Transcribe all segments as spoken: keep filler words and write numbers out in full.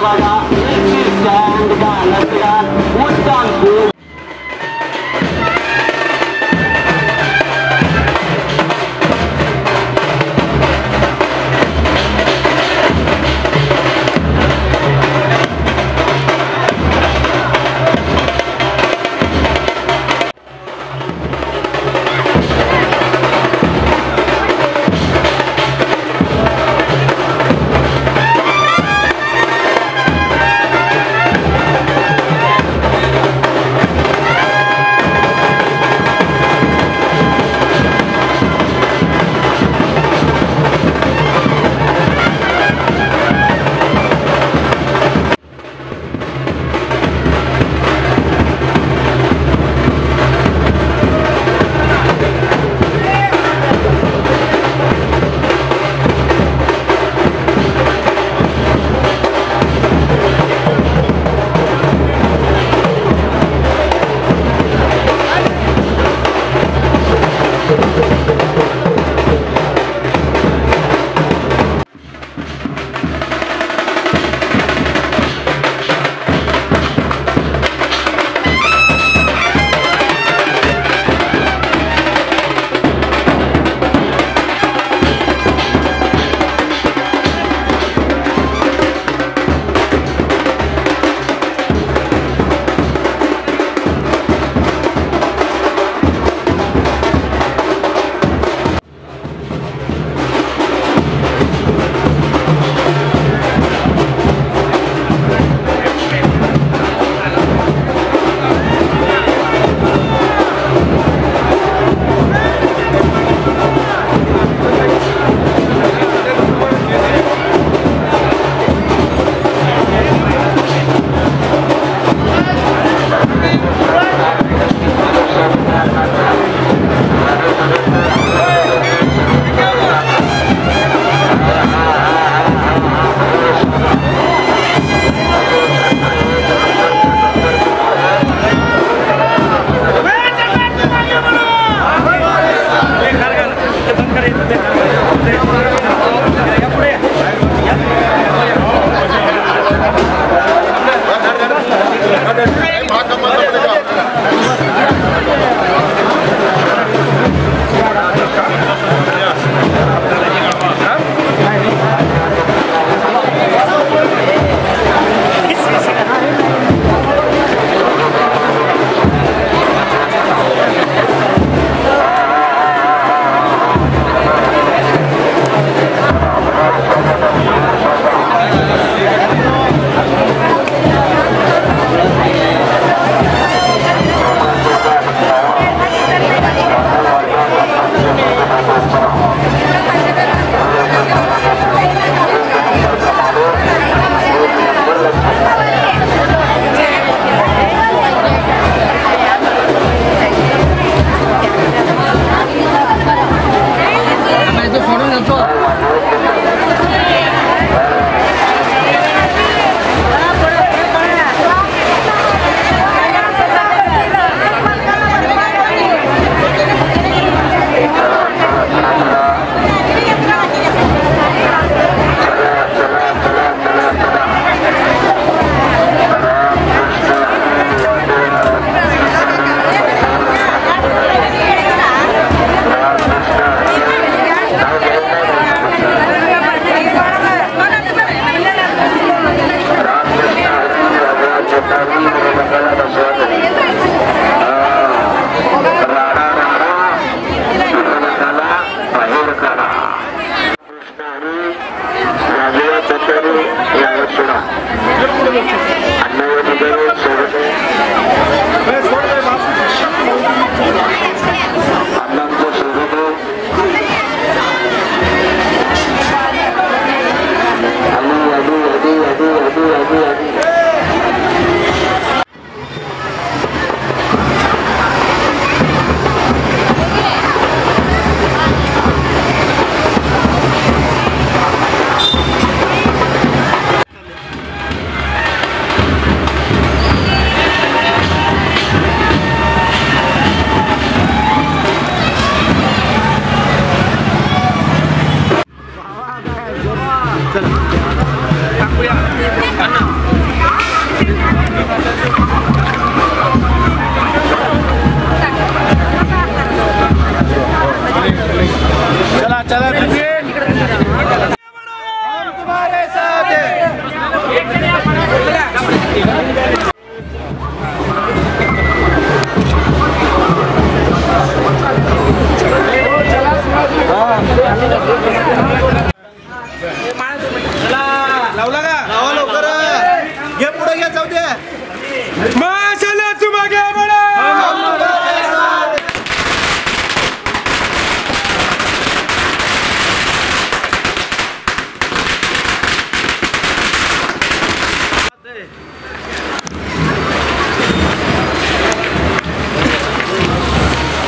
daripada Nikiskan dengan dengan Mutanku.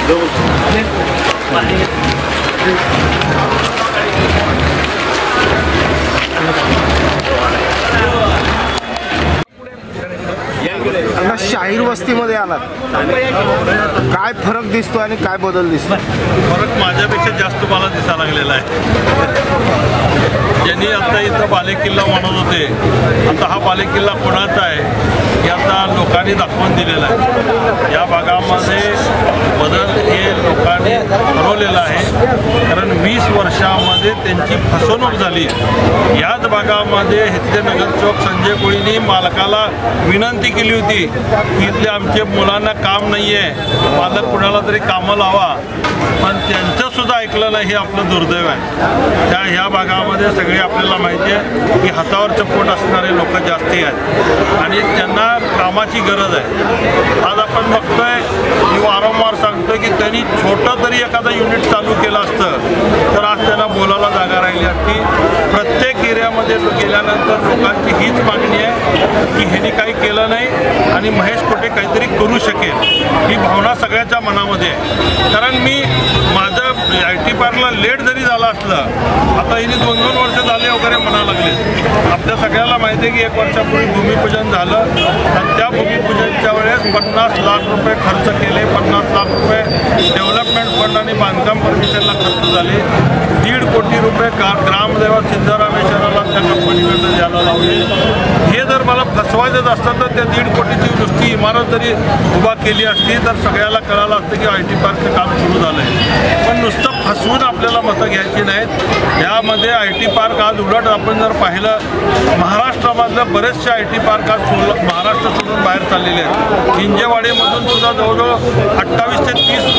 आता शाहीर वस्तीमध्ये आलात, काय फरक दिसतो आणि काय बदल दिसतो? फरक माझ्यापेक्षा जास्त मला दिसायला लागलेला आहे. ज्यांनी आता इथं बालेकिल्ला म्हणत होते, आता हा बालेकिल्ला कोणाचा आहे हे आता लोकांनी दाखवून दिलेला आहे. या भागामध्ये बदल हे लोकांनी ठरवलेला आहे, कारण वीस वर्षामध्ये त्यांची फसवणूक झाली. याच भागामध्ये इथले नगरसेवक संजय कोळींनी मालकाला विनंती केली होती की इथले आमचे मुलांना काम नाही आहे, मालक कुणाला तरी कामं लावा, पण त्यांचं सुद्धा ऐकलं नाही. हे आपलं दुर्दैव आहे. त्या ह्या भागामध्ये सगळे आपल्याला माहिती आहे की हातावरचं पोट असणारे लोक जास्ती आहेत आणि त्यांना कामाची गरज आहे. आज आपण बघतोय की वारंवार सांगतोय की त्यांनी छोटं तरी एखादं युनिट चालू केलं असतं तर आज त्यांना बोलायला जागा राहिली असती. प्रत्येक एरियामध्ये गेल्यानंतर लोकांची हीच मागणी आहे की ह्यांनी काही केलं नाही आणि महेश कोटे काहीतरी करू शकेल, ही भावना सगळ्याच्या मनामध्ये आहे. कारण मी माझं आय टी पार्कला लेट जरी झालं असलं, आता हिने दोन दोन वर्ष झाले वगैरे म्हणा लागले. आपल्या सगळ्याला माहिती आहे की एक वर्षापूर्वी भूमिपूजन झालं आणि त्या भूमिपूजनच्या वेळेस पन्नास लाख रुपये खर्च केले. पन्नास लाख रुपये डेव्हलपमेंट फंड आणि बांधकाम परमिशनला खर्च झाले. दीड कोटी रुपये का ग्रामदैवत सिद्धरामेश्वराला त्या कंपनीकडनं द्यायला लावले. हे जर मला फसवायचंच असतं तर त्या दीड कोटीची नुसती इमारत जरी उभा केली असती तर सगळ्याला कळालं असतं की आय टी पार्कचं काम सुरू झालं आहे. पण नुसतं फसवून आपल्याला मतं घ्यायची नाहीत. यामध्ये आय टी पार्क आज उलट आपण जर पाहिलं, महाराष्ट्रामधलं बरेचसे आय टी पार्क आज महाराष्ट्र सोडून बाहेर चाललेले आहेत. हिंजेवाडीमधून सुद्धा जवळजवळ अठ्ठावीस ते तीस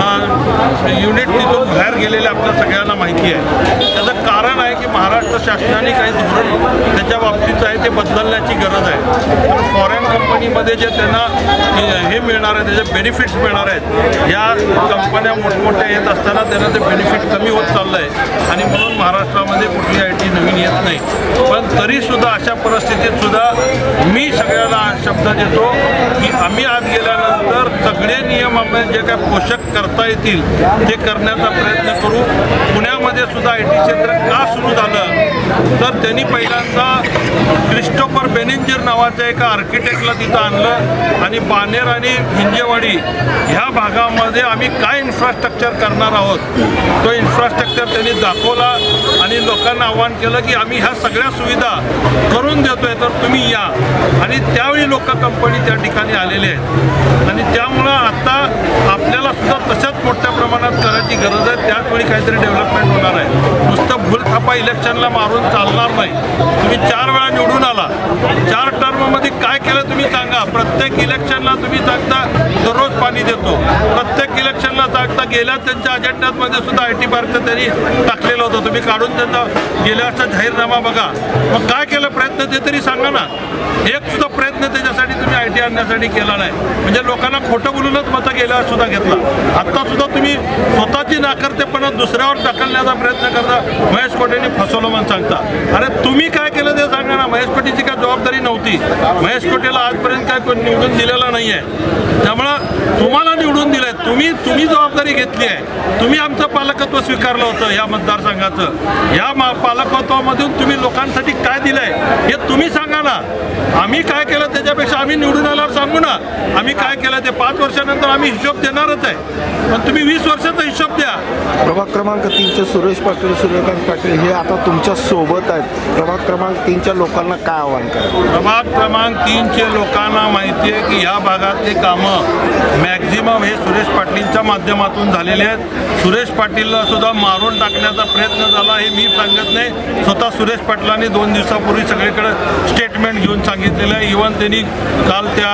युनिट तिथून बाहेर गेलेले आपल्या सगळ्यांना माहिती आहे. त्याचं कारण आहे की महाराष्ट्र शासनाने काही धोरण त्याच्या बाबतीत आहे ते बदलण्याची गरज आहे. पण फॉरेन कंपनीमध्ये जे त्यांना हे मिळणार आहे, त्याचे बेनिफिट्स मिळणार आहेत, या कंपन्या मोठमोठ्या येत असताना त्यांना ते बेनिफिट कमी होत चाललं आहे आणि म्हणून महाराष्ट्रामध्ये कुठली आय टी नवीन येत नाही. पण तरीसुद्धा अशा परिस्थितीत सुद्धा मी सगळ्यांना शब्द देतो की आम्ही आत गेल्यानंतर सगळे नियम आम्ही जे काय पोषक करता येतील ते करण्याचा प्रयत्न करू. पुण्यामध्ये सुद्धा आय टी क्षेत्र का सुरू झालं तर त्यांनी पहिल्यांदा क्रिस्टोफर बेनिंजर नावाच्या एका आर्किटेक्टला तिथं आणलं आणि बानेर आणि हिंजेवाडी ह्या भागामध्ये आम्ही काय इन्फ्रास्ट्रक्चर करणार आहोत तो इन्फ्रास्ट्रक्चर त्यांनी दाखवला आणि लोकांना आव्हान केलं की आम्ही ह्या सगळ्या सुविधा करून देतोय तर तुम्ही या. आणि त्यावेळी लोक कंपनी त्या ठिकाणी आलेले आहेत आणि त्यामुळं आता आपल्याला सुद्धा तशाच मोठ्या प्रमाणात करायची गरज आहे. त्याच वेळी काहीतरी डेव्हलपमेंट होणार आहे. नुसतं भूलथापा इलेक्शनला मारून चालणार नाही. तुम्ही चार वेळा निवडून आला, चार टर्ममध्ये काय केलं तुम्ही सांगा. प्रत्येक इलेक्शनला तुम्ही सांगता दररोज पाणी देतो, प्रत्येक इलेक्शनला सांगता. गेल्या त्यांच्या अजेंड्यामध्ये सुद्धा आय टी पार्कचं त्यांनी टाकलेलं होतं, तुम्ही काढून त्यांचा गेल्या वर्षा जाहीरनामा बघा. मग काय केलं प्रयत्न ते तरी सांगा ना. एक सुद्धा प्रयत्न त्याच्यासाठी तुम्ही आय टी आणण्यासाठी केला नाही. म्हणजे लोकांना खोटं बोलूनच मतं गेल्यावर सुद्धा घेतला. आत्ता सुद्धा तुम्ही स्वतःची नाकर्तेपणा दुसऱ्यावर ढकलण्याचा प्रयत्न करता. महेश कोटेंनी फसवलं म्हणून सांगता. अरे तुम्ही काय केलं ते सांगा ना. महेश कोटेची काय जबाबदारी नव्हती. महेश कोटेला आजपर्यंत काय कोण निवडून दिलेला नाही आहे. त्यामुळं तुम्हाला निवडून दिलं आहे, तुम्ही तुम्ही जबाबदारी घेतली आहे. तुम्ही आमचं पालकत्व स्वीकारलं होतं या मतदारसंघाचं. या मा पालकत्वामधून तुम्ही लोकांसाठी काय दिलं आहे हे तुम्ही सांगा ना. आम्ही काय केलं त्याच्यापेक्षा आम्ही निवडून आल्यावर सांगू ना आम्ही काय केलं ते. पाच वर्षानंतर आम्ही हिशोब देणारच आहे, पण तुम्ही वीस वर्षाचा हिशोब द्या. प्रभाग क्रमांक तीनचे सुरेश पाटील सूर्यकांत पाटील हे आता तुमच्या सोबत आहेत. प्रभाग क्रमांक तीनच्या लोकांना काय आव्हान करा? प्रभाग क्रमांक तीनचे लोकांना माहिती आहे की या भागातली कामं मॅक्झिमम हे सुरेश पाटीलच्या माध्यमातून झालेले आहेत. सुरेश पाटीलला सुद्धा मारून टाकण्याचा प्रयत्न झाला हे मी सांगत नाही. स्वतः सुरेश पाटलांनी दोन दिवसापूर्वी सगळीकडे स्टेटमेंट घेऊन सांगितलेलं आहे. इव्हन त्यांनी काल त्या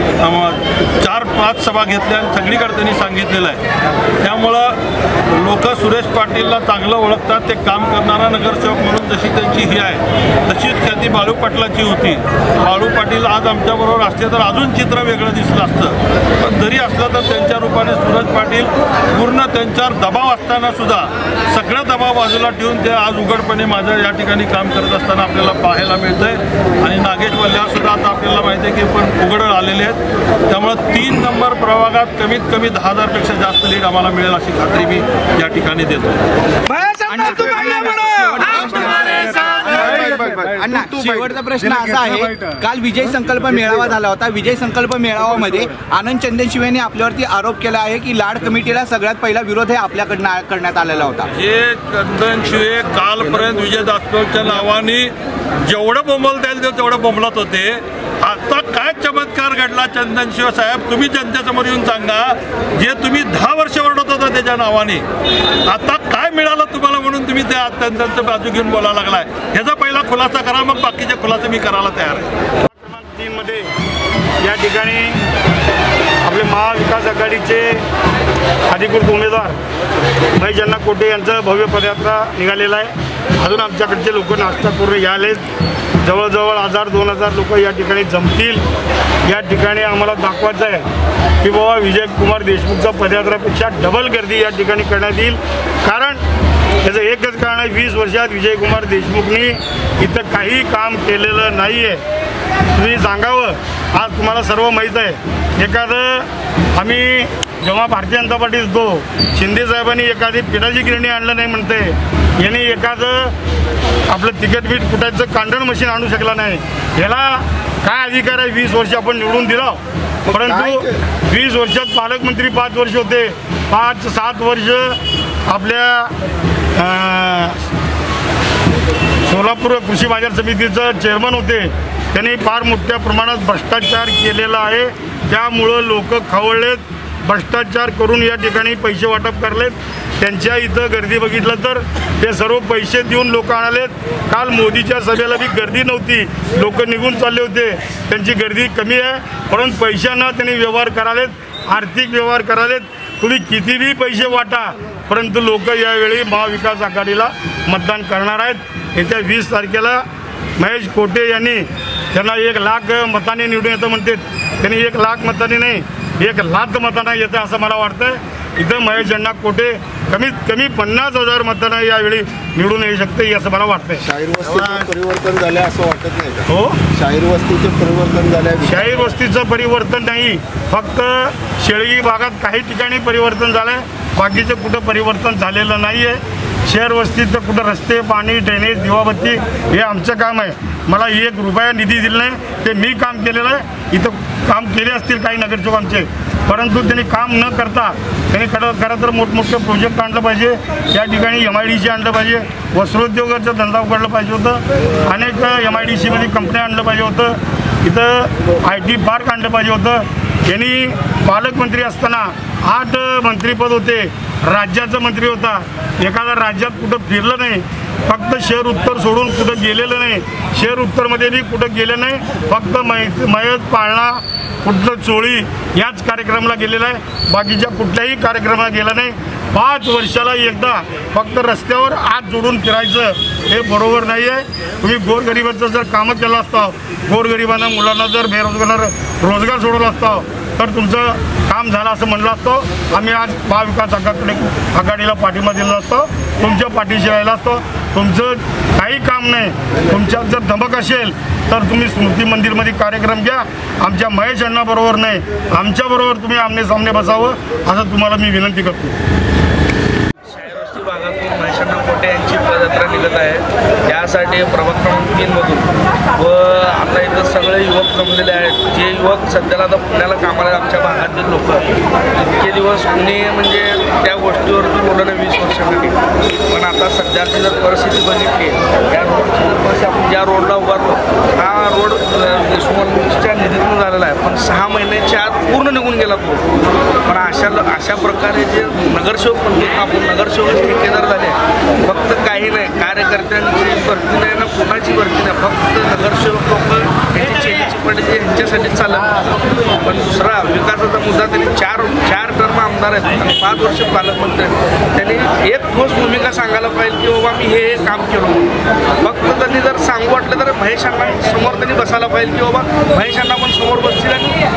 चार पाच सभा घेतल्या आणि सगळीकडे त्यांनी सांगितलेलं आहे. त्यामुळं लोक सुरेश पाटीलला चांगलं ओळखतात. ते काम करणारा नगरसेवक म्हणून जशी त्यांची ही आहे तशीच ख्याती बाळू पाटलाची होती. बाळू पाटील आज आमच्याबरोबर असते तर अजून चित्र वेगळं दिसलं असतं. पण जरी असलं तर त्यांच्या रूपाने सुरज पाटील पूर्ण त्यांच्यावर दबाव असताना सुद्धा सगळं दबाव बाजूला ठेवून ते आज उघडपणे माझं या ठिकाणी काम करत असताना आपल्याला पाहायला मिळतंय। आणि नागेश वल्ल्यावर सुद्धा आता आपल्याला माहिती आहे की पण उघड आलेले आहेत, त्यामुळं तीन नंबर प्रभागात कमीत कमी दहा हजारपेक्षा जास्त लीड आम्हाला मिळेल अशी खात्री मी या ठिकाणी देतो। अण्णा, शेवटचा प्रश्न असा आहे, काल विजय संकल्प मेळावा झाला होता। विजय संकल्प मेळाव्यामध्ये आनंद चंदनशिवे यांनी आपल्यावरती आरोप केला आहे की लाड कमिटीला सगळ्यात पहिला विरोध हे आपल्याकडनं करण्यात आलेला होता। हे चंदनशिवे कालपर्यंत विजय दासोच्या नावाने जेवढं बोंबलता येईल तेवढं बोंबलत होते। आता काय चमत्कार घडला चंदनशिवे साहेब, तुम्ही जनतेसमोर येऊन सांगा, जे तुम्ही दहा वर्ष ओरडत होता त्याच्या नावाने आता काय मिळालं तुम्हाला म्हणून तुम्ही त्या त्यांचं बाजू घेऊन बोलायला लागलाय। ह्याचा पहिला खुलासा करा, मग बाकीचे खुलासे मी करायला तयार आहे। क्रमांक तीन मध्ये या ठिकाणी आपले महाविकास आघाडीचे अधिकृत उमेदवार महेश अण्णा कोटे यांचं भव्य पदयात्रा निघालेलं आहे। अजून आमच्याकडचे लोक नाश्ता करून यायलेत, जवळजवळ हजार दोन हजार लोक या ठिकाणी जमतील। या ठिकाणी आम्हाला दाखवायचं आहे की बाबा विजयकुमार देशमुखचा पदयात्रापेक्षा डबल गर्दी या ठिकाणी करण्यात येईल। कारण त्याचं एकच कारण आहे, वीस वर्षात विजयकुमार देशमुखनी इथं काही काम केलेलं नाही आहे। तुम्ही सांगावं, आज तुम्हाला सर्व माहीत आहे, एखादं आम्ही जेव्हा भारतीय जनता पार्टीत होतो, शिंदे साहेबांनी एखादी पिठाची गिरणी आणलं नाही म्हणते, यांनी एखादं आपलं तिकीट बीट कुठायचं कांडण मशीन आणू शकला नाही। ह्याला काय अधिकार आहे? वीस वर्ष आपण निवडून दिलं, परंतु वीस वर्षात पालकमंत्री पाच वर्ष होते, पाच सात वर्ष आपल्या सोलापूर कृषी बाजार समितीचं चेअरमन होते। त्यांनी फार मोठ्या प्रमाणात भ्रष्टाचार केलेला आहे, त्यामुळं लोक खवळलेत, भ्रष्टाचार करून या ठिकाणी पैसे वाटप करलेत। त्यांच्या इथं गर्दी बघितलं तर ते सर्व पैसे देऊन लोक आणालेत। काल मोदीच्या सभेला बी गर्दी नव्हती, लोक निघून चालले होते, त्यांची गर्दी कमी आहे, परंतु पैशांना त्यांनी व्यवहार करालेत, आर्थिक व्यवहार करालेत। तुम्ही कितीही पैसे वाटा, परंतु लोक यावेळी महाविकास आघाडीला मतदान करणार आहेत। येत्या वीस तारखेला महेश कोटे यांनी त्यांना एक लाख मताने निवडून येतं म्हणते, त्यांनी एक लाख मताने नाही एक लाख मतांना येतं असं मला वाटतं। इथं महेश अण्णा कोटे कमीत कमी पन्नास हजार मतांना यावेळी निवडून येऊ शकते असं मला वाटतंय। शाहीर वस्तीचं परिवर्तन झालं असं वाटत नाही का? हो, शाहीर वस्तीचं परिवर्तन झालं। शाहीर वस्तीचं परिवर्तन नाही, फक्त शेळी भागात काही ठिकाणी परिवर्तन झालंय, बाकीचं कुठं परिवर्तन झालेलं नाही आहे। शहर वस्तीत कुठं रस्ते, पाणी, ड्रेनेज, दिवाबत्ती हे आमचं काम आहे। मला एक रुपया निधी दिला नाही, ते मी काम केलेलं आहे। इथं काम केले असतील काही नगरसेवक आमचे, परंतु त्यांनी काम न करता त्यांनी खरं खरं तर मोठमोठे प्रोजेक्ट आणलं पाहिजे। या ठिकाणी एम आय डी सी आणलं पाहिजे, वस्त्रोद्योगाचा धंदा उघडला पाहिजे होतं, अनेक एम आय डी सीमध्ये कंपन्या आणलं पाहिजे होतं, इथं आय टी पार्क आणलं पाहिजे होतं। यांनी पालकमंत्री असताना आठ मंत्रीपद होते, राज्याचा मंत्री होता, एखादा राज्यात कुठं फिरलं नाही, फक्त शहर उत्तर सोडून कुठं गेलेलं नाही। शहर उत्तरमध्ये बी कुठं गेलं नाही, फक्त मै मयत पाळणा कुठलं चोळी याच कार्यक्रमाला गेलेला आहे, बाकीच्या कुठल्याही कार्यक्रमाला गेला नाही। पाच वर्षाला एकदा फक्त रस्त्यावर हात जोडून फिरायचं हे बरोबर नाही आहे। तुम्ही गोरगरिबाचं जर कामं केलं असतं, गोरगरिबांना मुलांना जर बेरोजगार रोजगार सोडवला असता तर तुमचं काम झालं असं म्हणलं असतं। आम्ही आज महाविकास आघाडी आघाडीला पाठिंबा दिला असतो, तुमच्या पाठीशी राहिला असतो। तुमचं काही काम नाही, तुमच्यात जर धमक असेल तर तुम्ही स्मृती मंदिरमध्ये कार्यक्रम घ्या, आमच्या महेश अण्णाबरोबर नाही, आमच्याबरोबर तुम्ही आमने सामने बसावं असं तुम्हाला मी विनंती करतो। शाहीर भागातून महेश अण्णा कोटे यांची पदयात्रा निघत आहे, यासाठी प्रभाग क्रमांक तीनमधून व आता इथं सगळे युवक जमलेले आहेत। जे युवक सध्याला आता पुण्याला कामाला आमच्या भागातील लोक इतके दिवस कुणी म्हणजे त्या गोष्टीवरती बोललं नाही वीस वर्षासाठी, पण आता सध्याची जर परिस्थिती बघितली, या रोडची परिस्थिती आपण ज्या रोडला उभारलो हा रोड देशमुखच्या निधीतून झालेला आहे, पण सहा महिन्याच्या आत पूर्ण निघून गेला तो। पण अशा अशा प्रकारे जे नगरसेवक म्हणतो आपण नगरसेवक ठेकेदार झाले, फक्त काही नाही, कार्यकर्त्यांची भरती नाही ना, कोणाची भरती नाही, फक्त नगरसेवक लोक यांची पाटील यांच्यासाठी चालत, पण दुसरा विकासाचा मुद्दा त्यांनी चार चार टर्म आमदार आहेत आणि पाच वर्ष पालकमंत्री आहेत. त्यांनी एक ठोस भूमिका सांगायला पाहिजे की बाबा मी हे हे काम केलं. फक्त त्यांनी जर सांगू वाटलं तर महेशांना समोर त्यांनी बसायला पाहिजे की बाबा महेशांना पण समोर बसतील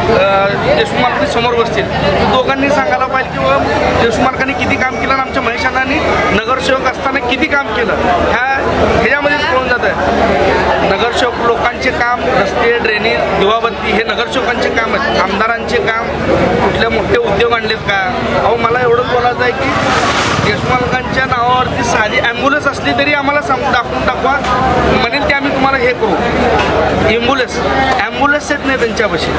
आणि देशमुख मालकांनी समोर बसतील. दोघांनी सांगायला पाहिजे की बाबा देशमुख मालकांनी किती काम केलं आणि आमच्या महेशांनी नगरसेवक असताना किती काम केलं. ह्या ह्याच्यामध्येच कळून जातं आहे. नगरसेवक लोकांचे काम, रस्ते, ड्रेनेज, दिवाबत्ती हे नगरसेवकांचे काम आहेत. आमदारांचे काम कुठले मोठे उद्योग आणलेत का? अहो मला एवढंच बोलायचं आहे की देशमुख मालकांच्या नावावरती साधी ॲम्ब्युलन्स असली तरी आम्हाला सांग दाखवून टाकवा, म्हणेल की आम्ही तुम्हाला हे करू. ॲम्ब्युलन्स ॲम्ब्युलन्स येत नाही त्यांच्यापाशी.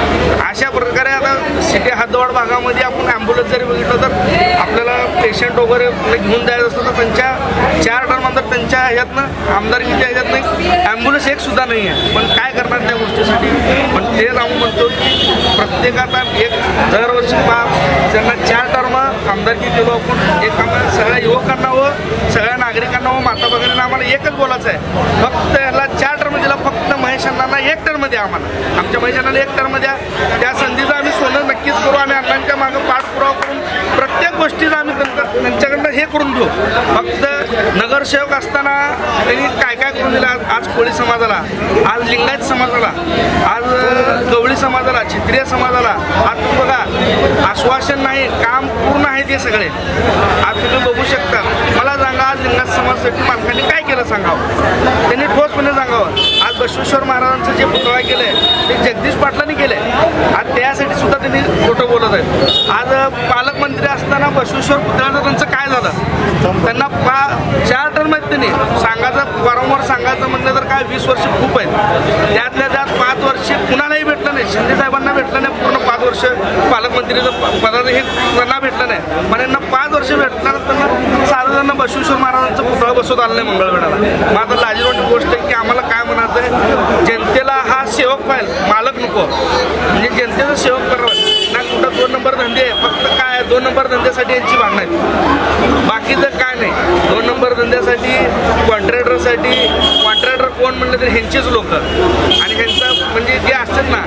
अशा प्रकारे आता सिटी हद्दवाड भागामध्ये आपण ॲम्ब्युलन्स जरी बघितलं तर आपल्याला पेशंट वगैरे घेऊन जायचं असतं तर त्यांच्या चार टर्मनंतर त्यांच्या ह्याच्यातनं आमदारकीच्या ह्याच्यातनं ॲम्ब्युलन्स एक सुद्धा नाही आहे. पण काय करणार त्या गोष्टीसाठी? पण ते आम्ही म्हणतो की प्रत्येकाचा एक दरवर्षी पा त्यांना चार टर्म आमदारकी दिलो आपण. एक आम्हाला सगळ्या युवकांना व सगळ्या नागरिकांना व माता भगिनींना आम्हाला एकच बोलायचं आहे, फक्त याला चार टर्म दिला, फक्त महेशांना एक टर्म द्या. आम्हाला आमच्या महेशांना एक टर्म द्या. त्या संधीचं आम्ही सोनं नक्कीच करू. आम्ही अण्णांच्या मागं पाठपुरावा करून प्रत्येक गोष्टीचा आम्ही त्यांच्याकडनं हे करून घेऊ. फक्त नगरसेवक असताना त्यांनी काय काय करून दिलं. आज कोळी समाजाला, आज लिंगायत समाजाला, आज गवळी समाजाला, क्षत्रिय समाजाला आज तुम्ही बघा आश्वासन नाही, काम पूर्ण आहे ते सगळे. आज तुम्ही बघू शकता. मला सांगा आज लिंगायत समाजासाठी मालकांनी काय केलं सांगावं, त्यांनी ठोसपणे सांगावं. आज बसवेश्वर महाराजांचं जे पुतळा केलं आहे ते जगदीश पाटलांनी केलं आहे. आज त्यासाठी सुद्धा त्यांनी खोटं बोलत आहेत. आज पालकमंत्री असताना बसवेश्वर पुतळ्याचं त्यांचं काय झालं? त्यांना पा चार टर्म आहेत. त्यांनी सांगायचं वारंवार सांगायचं म्हटलं तर काय वीस वर्ष खूप आहेत. त्यातल्या त्यात पाच वर्ष कुणालाही भेटलं नाही. शिंदे साहेबांना भेटलं नाही पूर्ण पाच वर्ष पालकमंत्रीचं पदाचं हे त्यांना भेटलं नाही. पण यांना पाच वर्ष भेटणार त्यांना साधारण बसवेश्वर महाराजांचा पुतळा बसवत आला नाही मंगळवेढाला. मग आता लाजीरवाणी गोष्ट आहे की आम्हाला काय म्हणायचं आहे, जनतेला हा सेवक पाहिजे, मालक नको. म्हणजे जनतेचं सेवक करावं ना. कुठं दोन नंबर धंदे आहे, फक्त काय दोन नंबर धंद्यासाठी यांची भांडणं आहेत, बाकीचं काय नाही. दोन नंबर धंद्यासाठी कॉन्ट्रॅक्टरसाठी कॉन्ट्रॅक्टर कोण म्हणलं तर ह्यांचेच लोक. आणि ह्यांचं म्हणजे जे असतात ना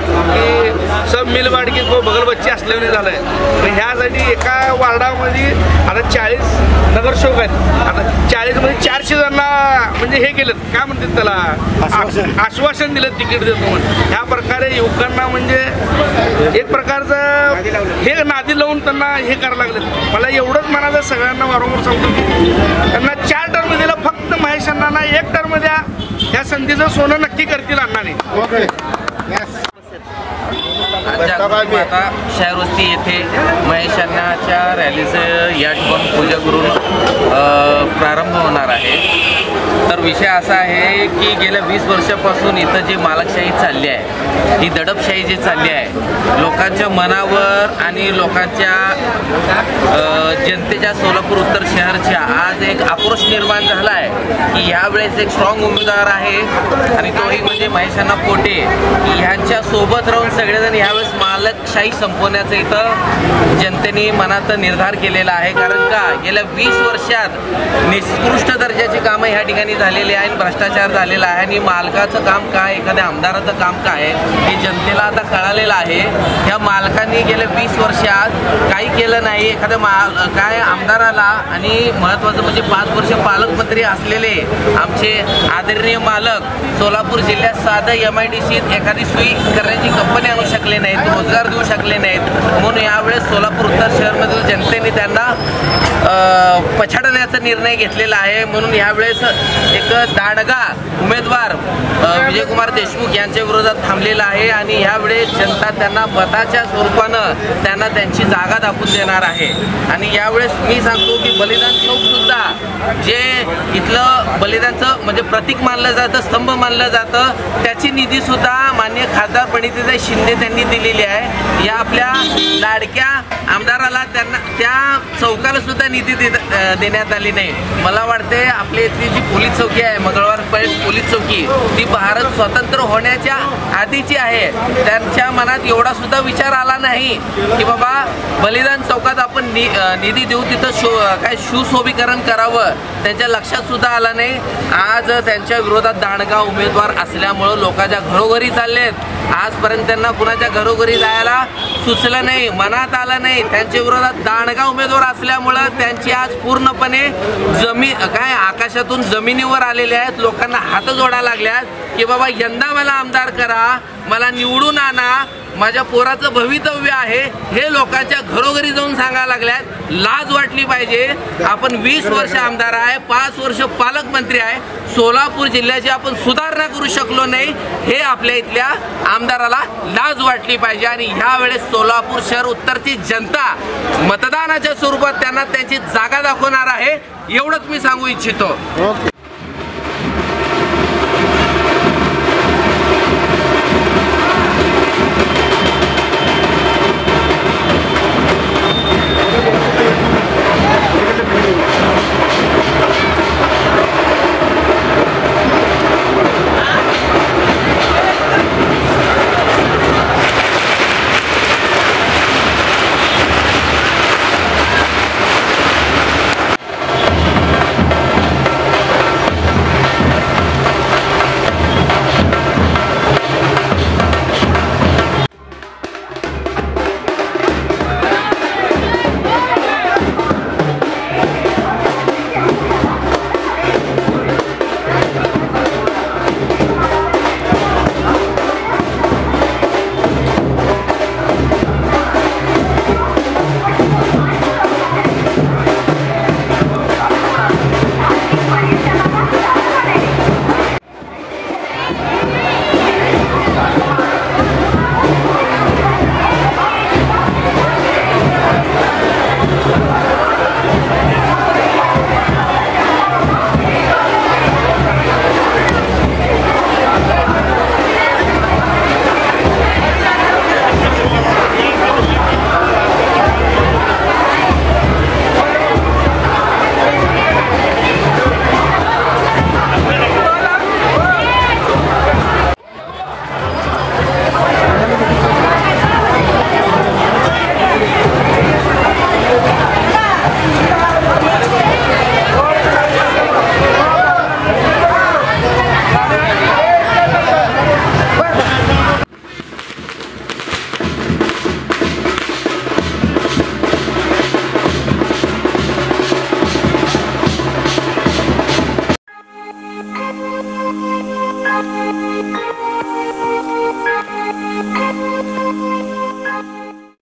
की सब मिल वाडकी को बगल बच्चे असल्याने झालं आहे. ह्यासाठी एका वार्डामध्ये आता चाळीस नगरसेवक आहेत. आता चाळीसमध्ये चारशे जणांना म्हणजे हे केलं काय म्हणतात त्याला आश्वासन दिलं तिकीट देतो म्हणून. ह्या प्रकारे युवकांना म्हणजे एक प्रकारचं हे नादी लावून त्यांना हे करायला लागलं. मला एवढंच म्हणायचं सगळ्यांना वारंवार सांगतो की त्यांना चार टर्म दिलं, फक्त महेश अण्णांना एक टर्म द्या. ह्या संधीचं सोनं नक्की करतील अण्णांनी. आता शायरवस्ती येथे महेश अण्णांच्या रॅलीचं या ठिकाणी पूजा करून प्रारंभ होणार आहे. तर विषय असा आहे की गेल्या वीस वर्षापासून इथं जी मालकशाही चालली आहे, ही दडपशाही जी चालली आहे, लोकांच्या मनावर आणि लोकांच्या जनतेच्या सोलापूर उत्तर शहरच्या आज एक आक्रोश निर्माण झाला आहे की यावेळेस एक स्ट्रॉंग उमेदवार आहे आणि तोही म्हणजे महेश अण्णा पोटे. ह्यांच्या सोबत राहून सगळेजण यावेळेस मालकशाही संपवण्याचं इथं जनतेने मनात निर्धार केलेला आहे. कारण का गेल्या वीस वर्षात निकृष्ट दर्जाची कामं ह्या ठिकाणी झालेली आहे, भ्रष्टाचार झालेला आहे आणि मालकाचं काम काय, एखाद्या आमदाराचं काम काय हे जनतेला आता कळालेलं आहे. ह्या मालकांनी गेल्या वीस वर्षात काही केलं नाही. एखाद्या माल काय आमदाराला आणि महत्त्वाचं म्हणजे पाच वर्ष पालकमंत्री असलेले आमचे आदरणीय मालक सोलापूर जिल्ह्यात साधं एम आय डी सीत एखादी सुई करण्याची कंपनी आणू शकले नाहीत, रोजगार देऊ शकले नाहीत. म्हणून यावेळेस सोलापूर उत्तर शहरमधील जनतेने त्यांना पछाडण्याचा निर्णय घेतलेला आहे. म्हणून यावेळेस एक दांडगा उमेदवार विजयकुमार देशमुख यांच्या विरोधात थांबलेला आहे आणि यावेळेस जनता त्यांना मताच्या स्वरूपानं त्यांना त्यांची जागा दाखवून देणार आहे. आणि यावेळेस मी सांगतो की बलिदान चौक सुद्धा जे इथलं बलिदानचं म्हणजे प्रतीक मानलं जातं, स्तंभ मानलं जातं, त्याची निधी सुद्धा माननीय खासदार प्रणितीताई शिंदे त्यांनी दिलेली आहे. या आपल्या लाडक्या आमदाराला त्यांना त्या चौकाला सुद्धा निधी देण्यात आली नाही. मला वाटते आपल्या इथली जी पोलीस चौकी आहे मंगळवार पेठ पोलीस चौकी, ती भारत स्वतंत्र होण्याच्या आधीची आहे. त्यांच्या मनात एवढा सुद्धा विचार आला नाही की बाबा बलिदान चौकात आपण नि अ, निधी देऊन तिथं शो काय सुशोभीकरण करावं त्यांच्या लक्षात सुद्धा आलं नाही. आज त्यांच्या विरोधात दांडगा उमेदवार असल्यामुळं लोकांच्या घरोघरी चाललेत. आजपर्यंत त्यांना कुणाच्या घरोघरी जायला सुचलं नाही, मनात आलं नाही. त्यांच्या विरोधात दांडगा उमेदवार असल्यामुळं त्यांची आज पूर्णपणे जमी काय आकाशातून जमिनीवर आलेले आहेत. लोकांना हात जोडायला लागल्यात की बाबा यंदा मला आमदार करा, मला निवडून आणा, माझ्या पोराचं भवितव्य आहे हे लोकांच्या घरोघरी जाऊन सांगायला लागल्यात. लाज वाटली पाहिजे. आपण वीस वर्ष आमदार आहे, पाच वर्ष पालकमंत्री आहे, सोलापूर जिल्ह्याची आपण सुधारणा करू शकलो नाही हे आपल्या इथल्या आमदाराला लाज वाटली पाहिजे. आणि ह्या वेळेस सोलापूर शहर उत्तरची जनता मतदानाच्या स्वरूपात त्यांना त्यांची जागा दाखवणार आहे, एवढंच मी सांगू इच्छितो. ओके.